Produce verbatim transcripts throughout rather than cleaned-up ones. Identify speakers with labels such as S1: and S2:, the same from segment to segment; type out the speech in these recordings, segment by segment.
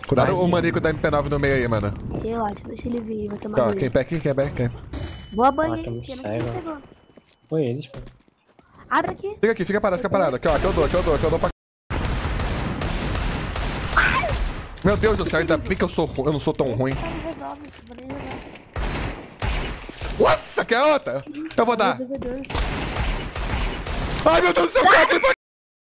S1: Cuidado o manico da M P nove no meio aí, mano.
S2: Relaxa, deixa ele vir, vai tomar
S1: Ó, quem pé aqui, quem é pé, quem?
S2: Boa banha,
S3: Ah,
S2: hein?
S3: tamo
S2: Quem não
S3: cego.
S2: pegou.
S3: Foi eles, pô.
S2: Abre aqui.
S1: Fica aqui, fica parado, fica parado. Aqui, ó, aqui eu dou, aqui eu dou, aqui eu dou pra... Meu Deus do céu, ainda bem que eu sou eu não sou tão ruim.
S2: Resolve, vou nem jogar.
S1: Nossa, quer outra? Eu vou dar.
S2: Resolvedor.
S1: Ai, meu Deus do céu, cara, que foi?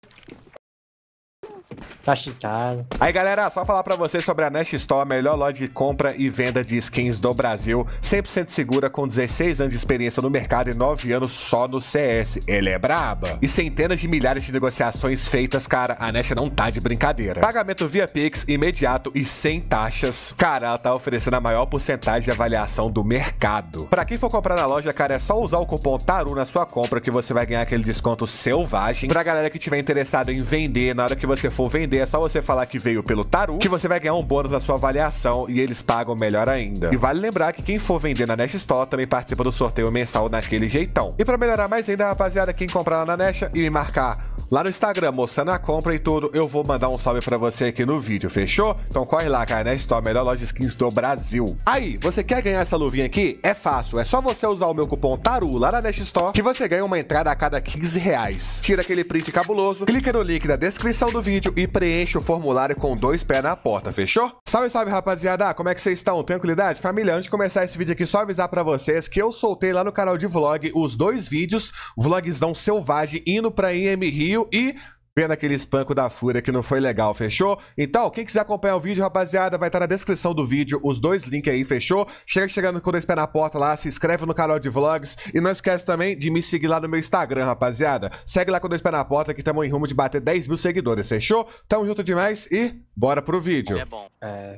S3: Tá cheatado.
S1: Aí galera, só falar pra vocês sobre a Nest Store, a melhor loja de compra e venda de skins do Brasil, cem por cento segura, com dezesseis anos de experiência no mercado e nove anos só no C S. Ele é braba. E centenas de milhares de negociações feitas, cara, a Nest não tá de brincadeira. Pagamento via Pix, imediato e sem taxas. Cara, ela tá oferecendo a maior porcentagem de avaliação do mercado. Pra quem for comprar na loja, cara, é só usar o cupom TARU na sua compra que você vai ganhar aquele desconto selvagem. Pra galera que tiver interessado em vender, na hora que você for vender, é só você falar que veio pelo Taru, que você vai ganhar um bônus na sua avaliação e eles pagam melhor ainda. E vale lembrar que quem for vender na Nest Store também participa do sorteio mensal naquele jeitão. E pra melhorar mais ainda, rapaziada, quem comprar lá na Nest e me marcar lá no Instagram mostrando a compra e tudo, eu vou mandar um salve pra você aqui no vídeo, fechou? Então corre lá, cara, Nest Store, a melhor loja de skins do Brasil. Aí, você quer ganhar essa luvinha aqui? É fácil, é só você usar o meu cupom TARU lá na Nest Store, que você ganha uma entrada a cada quinze reais. Tira aquele print cabuloso, clica no link da descrição do vídeo e preenche o formulário com dois pés na porta, fechou? Salve, salve, rapaziada! Como é que vocês estão? Tranquilidade? Família, antes de começar esse vídeo aqui, só avisar pra vocês que eu soltei lá no canal de vlog os dois vídeos, vlogzão selvagem, indo pra I M Rio e... vendo aquele espanco da Fúria que não foi legal, fechou? Então, quem quiser acompanhar o vídeo, rapaziada, vai estar na descrição do vídeo os dois links aí, fechou? Chega chegando com dois pés na porta lá, se inscreve no canal de vlogs e não esquece também de me seguir lá no meu Instagram, rapaziada. Segue lá com dois pés na porta que estamos em rumo de bater dez mil seguidores, fechou? Tamo junto demais e bora pro vídeo.
S4: É bom.
S3: É.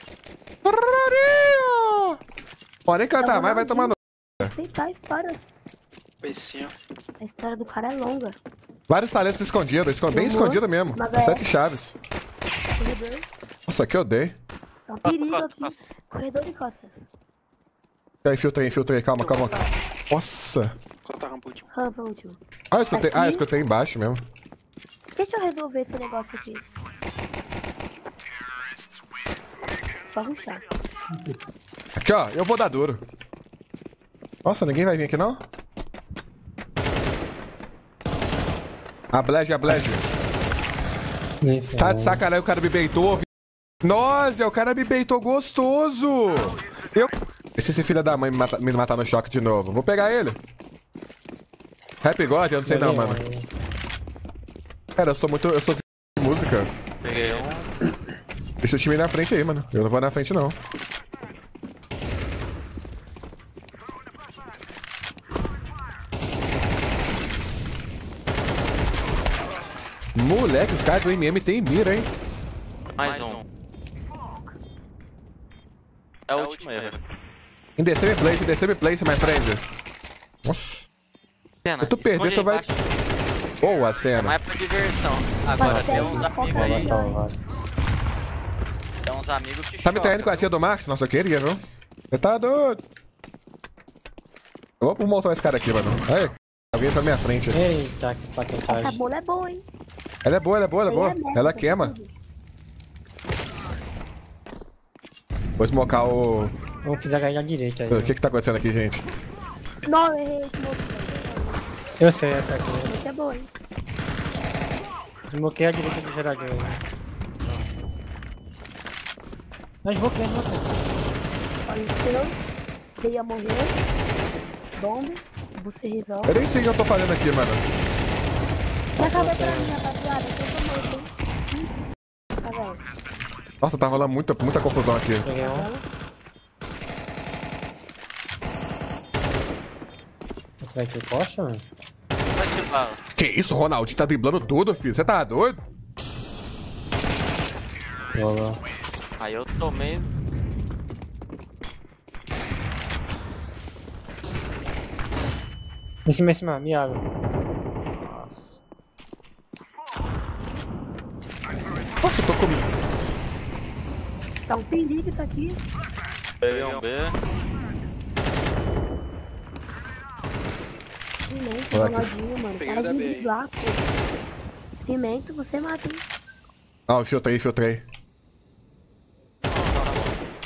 S1: Pode nem cantar mais, vai tomar no...
S2: Respeitar a história.
S4: Beicinho.
S2: A história do cara é longa.
S1: Vários talentos escondidos, escon- bem
S2: Uhum.
S1: escondido mesmo.
S2: Mas
S1: As
S2: é-
S1: sete chaves.
S2: Corredor.
S1: Nossa, que eu dei.
S2: Tá um perigo
S4: Costa,
S2: aqui.
S4: costa.
S2: Corredor de costas.
S1: Aí, filtrei, filtrei, calma, calma. Nossa.
S4: Corta a rampa último.
S2: Rampa último.
S1: Ah, eu escutei,
S2: Aqui.
S1: ah, eu escutei embaixo mesmo.
S2: Deixa eu resolver esse negócio aqui. Só ruxar.
S1: Aqui, ó, eu vou dar duro. Nossa, ninguém vai vir aqui, não? A Blege, a Blege. Tá de sacanagem, o cara me beitou. Nossa, o cara me beitou gostoso. Eu... Esse, esse filho da mãe me, mata, me matar no choque de novo. Vou pegar ele. Rap God? Eu não sei não, mano. Cara, eu sou muito... Eu sou de música.
S4: Peguei um.
S1: Deixa o time ir na frente aí, mano. Eu não vou na frente, não. Moleque, os caras do M M tem mira, hein?
S4: Mais um. É o último erro.
S1: Em D C me place, D C me place, my friend. Nossa.
S4: Cena,
S1: Se tu perder,
S4: esconde
S1: tu
S4: aí
S1: vai...
S4: embaixo.
S1: Boa
S4: É
S1: cena.
S4: mais pra diversão. Agora
S2: Vai,
S4: tem
S2: tem
S4: uns
S2: uma
S4: amigos
S2: foca
S4: aí.
S2: ali.
S4: Tem uns amigos que
S1: Tá me traindo com a
S4: chocam.
S1: tia do Max? Nossa, eu queria, viu? Você tá doido? Eu vou montar esse cara aqui, mano. Aí, alguém pra minha frente.
S3: Eita, que
S2: Essa
S3: paquetagem.
S2: bola é boa, hein?
S1: Ela é boa, ela é boa, ela é boa.
S2: Ela é merda,
S1: Ela
S2: tá
S1: queima.
S2: tudo.
S1: Vou smocar o...
S3: Vamos precisar ganhar a direita aí.
S1: O que que tá acontecendo aqui, gente?
S2: Não, eu errei esse moço.
S3: Eu sei essa aqui.
S2: Esse é boa, hein?
S3: Desmoquei a direita do gerador aí. Mas vou ver, vou ver.
S2: Olha o seu. Você ia morrer. Bomba. Você resolve.
S1: Eu nem sei o que eu tô fazendo aqui, mano.
S2: Pra acabar pra mim, rapaziada. Eu tô morto, hein? Tá vendo?
S1: Nossa, tá rolando muita, muita confusão aqui.
S3: Peguei um. Vai ter costa, mano?
S4: Vai te bala.
S1: Que isso, Ronaldinho tá driblando tudo, filho. Você tá doido?
S3: Boa.
S4: Aí eu tomei.
S3: Em cima, em cima, me abre. Nossa.
S1: Nossa, eu tô com...
S2: Tá um perigo isso aqui.
S4: Peguei um B.
S2: Cimento,
S1: Olha aqui.
S2: Ronaldinho, mano.
S4: Peguei
S2: Para
S4: da
S2: de
S4: B aí.
S2: driblar, pô. Cimento, você mata, hein?
S1: Ah, eu filtrei, filtrei.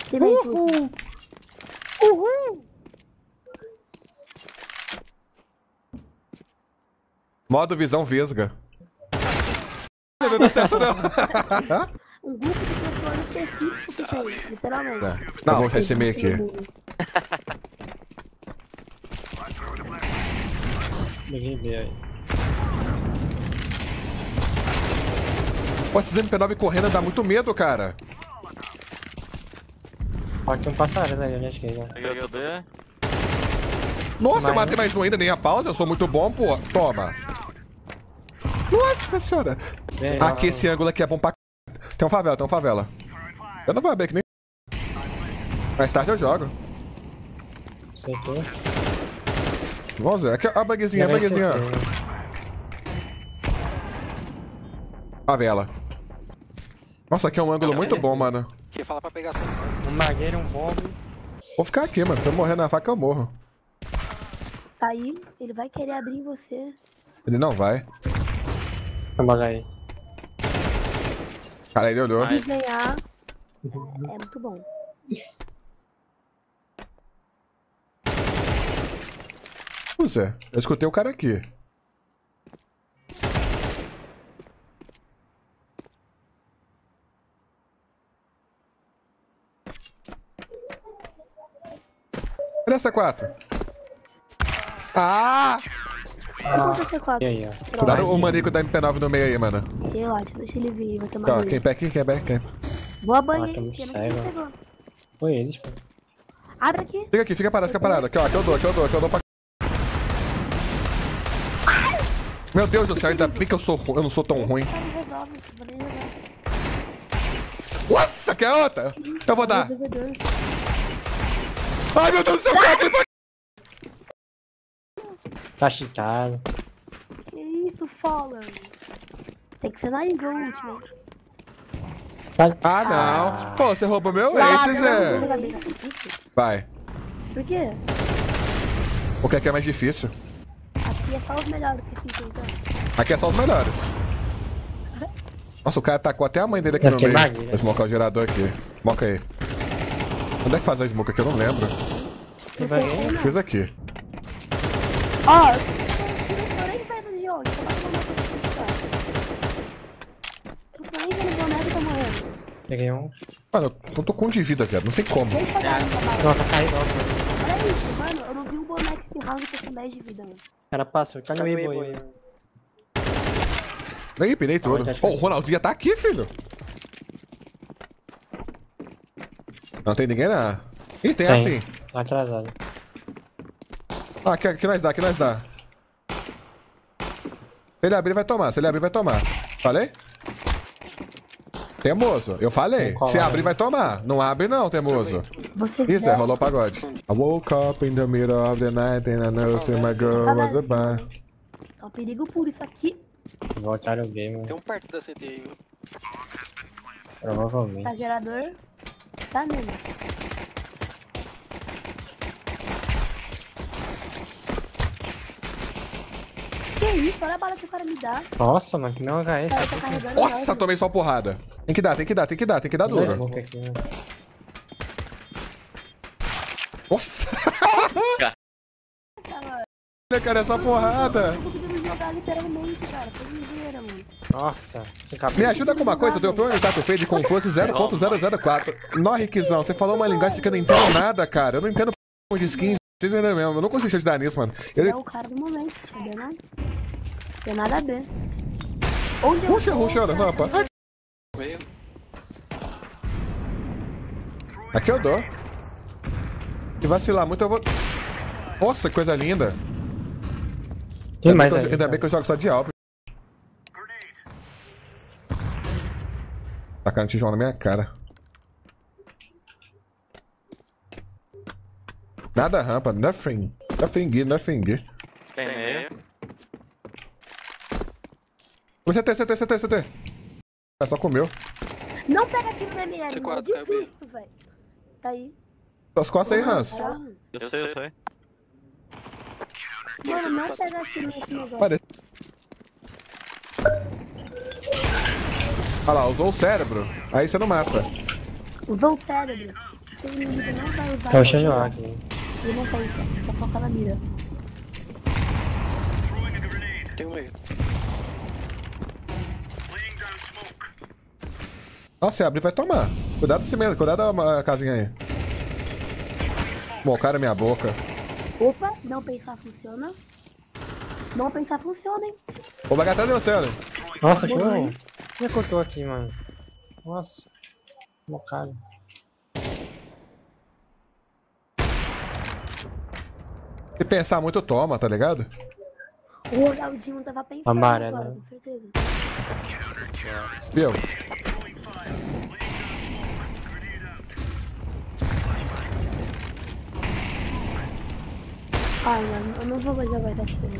S2: Silêncio.
S1: Uhul.
S2: Uhul!
S1: Modo visão vesga. Não deu certo, não.
S2: Um grupo de pessoas específico pra isso aí, literalmente.
S1: Não, vou esse meio aqui.
S3: Ninguém vê aí.
S1: Pô, esses M P nove correndo dá muito medo, cara.
S3: Pode ter um passarinho ali na esquerda.
S4: Peguei outro B.
S1: Nossa, eu
S3: Mas-
S1: matei mais um ainda, nem a pausa. Eu sou muito bom, pô. Toma. Nossa senhora.
S3: Vem,
S1: Aqui,
S3: ó,
S1: esse ângulo aqui é bom pra... Tem um favela, tem um favela. Eu não vou abrir aqui nem... Mais tarde eu jogo.
S3: Acertou.
S1: Vamos ver. Aqui, ó, a bugzinha, a bugzinha. Favela. Nossa, aqui é um ângulo muito bom, mano.
S5: Que fala pra pegar essa.
S3: Um magueiro, um bombe.
S1: Vou ficar aqui, mano. Se eu morrer na faca, eu morro.
S2: Tá aí, ele vai querer abrir em você.
S1: Ele não vai.
S3: Vamos aí.
S1: Cara, ele olhou.
S4: Vai.
S2: Se ganhar, é, é muito bom.
S1: Pois é. Eu escutei o cara aqui. Olha essa quatro. Ah!
S2: Quanto você quatro?
S3: E aí, ó.
S1: Cuidado o manico da M P nove no meio aí, mano.
S2: Relaxa, deixa ele vir, vai ter
S1: Ó,
S2: mais
S1: quem pé aqui, quem pé quem?
S2: Boa banha,
S3: Ah, tá
S2: hein?
S3: muito
S2: Pena que
S3: cego.
S2: não chegou.
S3: Foi eles, pô.
S2: Abre aqui.
S1: Fica aqui, fica parado, fica parado. Aqui, ó, aqui eu dou, aqui eu dou, aqui eu dou pra... Meu Deus do céu, ainda bem que eu sou ru- eu não sou tão ruim.
S2: Cara, resolve, vou nem jogar.
S1: Nossa, quer outra? Eu vou dar.
S2: Devedor.
S1: Ai, meu Deus do céu, cara, que ele foi...
S3: Tá cheatado.
S2: Que isso, Fallen? Tem que ser na Eagle última.
S3: Tá-
S1: Ah, não. Pô, você roubou meu
S2: Claro,
S1: ace,
S2: eu não
S1: Zé.
S2: vou jogar bem na frente.
S1: Vai.
S2: Por quê?
S1: Porque aqui é mais difícil.
S2: Aqui é só os melhores que ficam, então.
S1: Aqui é só os melhores. Nossa, o cara tacou até a mãe dele aqui
S3: Deve
S1: no
S3: ter
S1: meio.
S3: magia.
S1: Vou smocar o gerador aqui. Smoca aí. Onde é que faz a smoke aqui? Eu não lembro.
S3: Tem magueiro?
S2: Não.
S1: Fiz aqui.
S2: Ó, eu tô nem vendo de onde. Eu tô nem vendo o boneco que tá morrendo.
S3: Peguei um.
S1: Mano, eu tô com um de vida, viado. Não sei como.
S2: Deixa eu dar uma bala.
S3: Não, tá caído, ó.
S2: Olha isso, mano. Eu não vi um boneco esse round que eu com dez de vida, mano.
S3: O cara passou. Tá no Weibo aí.
S1: Nem empinei tudo.
S3: Onde é que
S1: Pô,
S3: é?
S1: o Ronaldinho já tá aqui, filho. Não tem ninguém, não. Ih, tem, assim.
S3: Tá atrasado.
S1: Ah, aqui, aqui nós dá, aqui nós dá. Se ele abrir, vai tomar. Se ele abrir, vai tomar. Falei? Temoso. Eu falei.
S3: Vou colar
S1: Se abrir,
S3: aí.
S1: vai tomar. Não abre, não, temoso.
S2: Você
S1: Ih, Zé,
S2: quer-
S1: rolou o pagode. I woke up in the middle of the night and I noticed my girl was a bar.
S2: É um perigo puro isso aqui.
S3: Voltaram o game,
S5: Tem um perto da C T aí.
S3: provavelmente.
S2: Tá gerador. Tá mesmo. Que isso? Olha a bala que o cara me dá.
S3: Nossa, mano, que não H S.
S2: O cara tá carregando.
S1: Nossa,
S2: relógio.
S1: tomei só porrada. Tem que dar, tem que dar, tem que dar, tem que dar
S3: Dois
S1: duro.
S3: smoke aqui, né?
S1: Nossa,
S2: Cara,
S1: cara, essa porrada.
S2: eu tô conseguindo jogar literalmente, cara. Tô ligeira, mano.
S3: Nossa, esse cabelo.
S1: Me ajuda com uma coisa, eu tenho um tato feio com força zero ponto zero zero quatro. Nó, Riquizão, você falou uma linguagem que eu não entendo nada, cara. Eu não entendo p de skin. Vocês entendem mesmo, eu não consigo te ajudar nisso, mano.
S2: Ele
S1: Ele...
S2: é o cara do momento, sabia nada? Tem nada a ver. Onde eu
S1: Ruxa,
S2: tô,
S1: ruxa, olha,
S2: cara,
S1: rampa.
S5: Veio.
S1: Aqui eu dou. Se vacilar muito, eu vou... Nossa, que coisa linda.
S3: Tem
S1: Ainda
S3: mais
S1: bem que eu-
S3: aí.
S1: Ainda bem que eu jogo só de Alp. Tacando tijolo na minha cara. Nada rampa, nothing. Nothing, nothing.
S4: Tem meio.
S1: C T, C T, C T, C T. É só comeu.
S2: Não pega aqui no M L,
S5: C
S2: mano.
S5: quatro, caiu bem.
S2: Desisto, velho. Tá aí.
S1: As costas aí, Hans.
S2: Tá?
S4: Eu sei, eu sei.
S2: Mano, não pega aqui nesse negócio.
S1: Pare- Olha lá, usou o cérebro. Aí você não mata.
S2: Usou o cérebro. Seu inimigo não vai usar.
S3: Tá puxando lá aqui.
S2: Ele não pensa, só foca na mira.
S5: Tem um meio.
S1: Nossa, se abrir vai tomar. Cuidado do cimento, cuidado da casinha aí. Bom, cara, minha boca.
S2: Opa, não pensar funciona. Não pensar funciona, hein?
S1: O bagatela deu certo.
S3: Nossa, que um. Quem cortou aqui, mano? Nossa. Mocado.
S1: Se pensar muito, toma, tá ligado?
S2: O Ronaldinho tava pensando
S3: Amarelo.
S2: agora, com certeza.
S1: Viu?
S2: Ai, mano, eu não vou mais jogar essa coisa.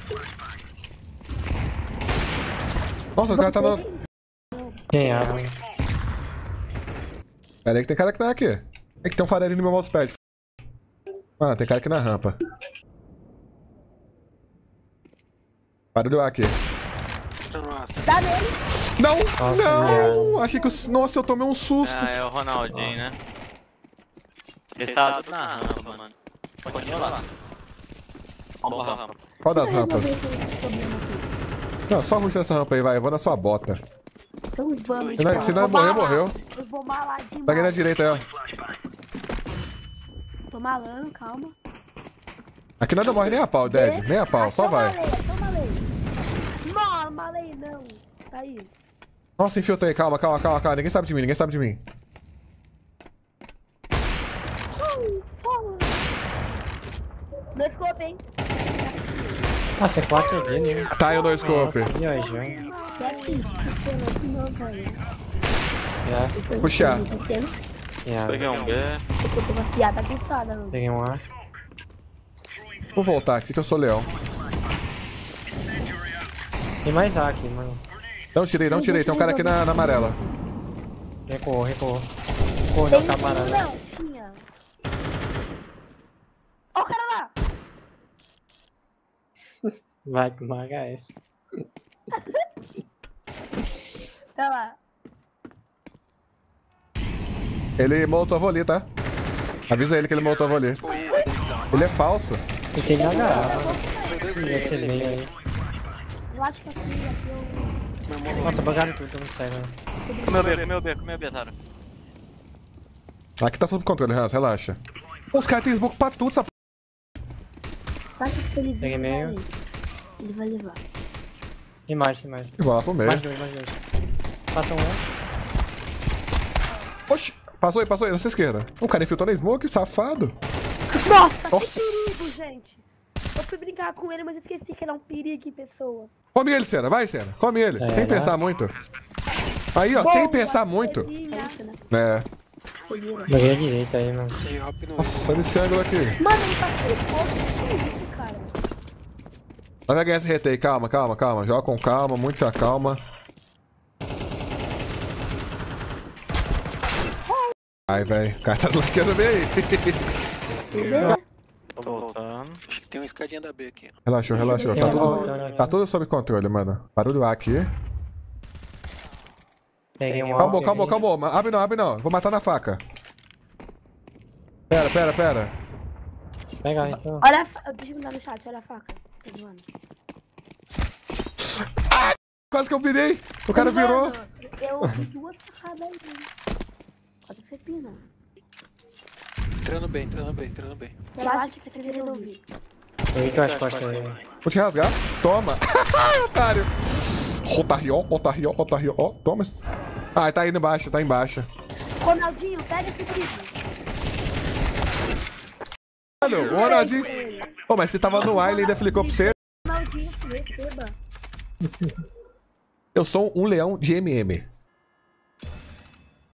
S1: Nossa, o cara tá no...
S3: Quem é, mano?
S1: Pera aí que tem cara que tá aqui. É que tem um farelinho no meu mousepad. Ah, tem cara aqui na rampa. Barulho aqui.
S5: Entrando no aço.
S2: Dá nele!
S1: Não!
S3: Nossa,
S1: não!
S3: minha.
S1: Achei que eu... Nossa, eu tomei um susto.
S4: Ah, é o Ronaldinho, né? Ele tava tudo na rampa, mano. Continua lá. Vamos pra rampa.
S1: Qual das
S2: Eu vou
S1: rampas?
S2: ver se esse problema aqui.
S1: Não, só ruxa essa rampa aí, vai. Eu vou na sua bota.
S2: Então vamos.
S1: Se não, se não morrer, morreu.
S2: Eu vou malar demais.
S1: Tá aqui na direita aí, ó.
S2: Tô malando, calma.
S1: Aqui nada morre nem a pau, Dead. Nem a pau, só vai.
S2: Tô malei, não, malei não. Tá aí.
S1: Nossa, infiltrei. Calma, calma, calma, calma. Ninguém sabe de mim, ninguém sabe de mim.
S2: Uh, foda. No scope, hein?
S3: Nossa, é quatro D, né?
S1: Tá, eu no scope.
S3: Nossa, viajando.
S2: Que é kit, pequeno aqui não, cara.
S3: Já,
S1: Puxar.
S2: Pequeno.
S3: já.
S4: Peguei um B.
S2: Eu tô uma piada cansada, mano.
S3: Peguei um A.
S1: Vou voltar aqui que eu sou leão.
S3: Tem mais A aqui, mano.
S1: Não tirei, não tirei. Tem um cara aqui na, na amarela.
S3: Recuou, recuou. Recuou,
S2: Tem
S3: não tá parado.
S2: não, tinha. Ó o cara lá.
S3: Vai com uma H S.
S2: Tá lá.
S1: Ele molotov ali, tá? Avisa ele que ele molotov ali.
S5: Uh, atenção.
S1: Ele é falso.
S3: Fiquei na H A, mano.
S5: Foi dois
S3: Ih,
S5: meios.
S3: esse meio aí.
S2: Eu acho que aqui, aqui eu...
S5: Meu irmão,
S3: Nossa, bagaram tudo, todo mundo sai, mano.
S4: Comeu B, comeu B, comeu B, Taro.
S1: Aqui tá sob controle, Hans, relaxa. Os caras têm smoke pra tudo, essa p...
S2: Eu acho que se ele
S3: Peguei
S2: vir,
S3: meio.
S2: vai, ele vai levar.
S3: Tem mais, tem mais.
S1: Vou lá pro meio.
S3: Mais dois, mais dois. Passa um.
S1: Oxi, passou aí, passou aí, nessa esquerda. O cara infiltrou na smoke, safado.
S2: Nossa,
S1: Nossa.
S2: que perigo, gente. Eu fui brincar com ele, mas esqueci que ele é um perigo em pessoa.
S1: Come ele, Senna, vai, Senna. Come ele,
S3: É,
S1: sem
S3: né?
S1: pensar muito. Aí, ó,
S2: Bom,
S1: sem pensar
S2: uma
S1: muito.
S2: coisinha. É isso, né?
S1: É.
S2: Segura.
S3: Joguei a direita aí, mano.
S5: esse hop no
S1: Nossa, olha esse ângulo aqui.
S2: Mano, ele tá com pouco. Que isso, cara?
S1: Nós vai ganhar esse retei, calma, calma, calma. Joga com calma, muita calma. Ai, velho. O cara tá bloqueando bem aí.
S2: Entendeu?
S4: Tô voltando.
S5: Acho que tem uma escadinha da B aqui.
S1: Relaxou, relaxou.
S3: Tem
S1: Tá
S3: um
S1: tudo,
S3: voltando aqui.
S1: tá tudo sob controle, mano. Barulho A aqui.
S3: Peguei um A.
S1: Calma,
S3: peguei.
S1: calma, calma. Abre não, abre não. Vou matar na faca. Pera, pera, pera.
S3: Pega aí, então.
S2: Olha a faca. Deixa eu mandar no chat, olha a faca. Tá zoando.
S1: Quase que eu virei. O cara virou.
S2: Mano, eu vi duas facadas aí. Pode ser pina.
S5: Entrando bem, entrando bem, entrando bem.
S2: Eu acho que você resolvi.
S3: Peguei que eu acho que pode ser.
S1: Vou te rasgar. Toma. Otário. Otário, otário, otário. Ó, toma. Ah, tá indo embaixo, tá embaixo.
S2: Ronaldinho, pega esse vídeo.
S1: Mano, o Ronaldinho. Pô, mas você tava no ar e ele ainda flicou pra você.
S2: Ronaldinho, receba.
S1: Eu sou um leão de M M.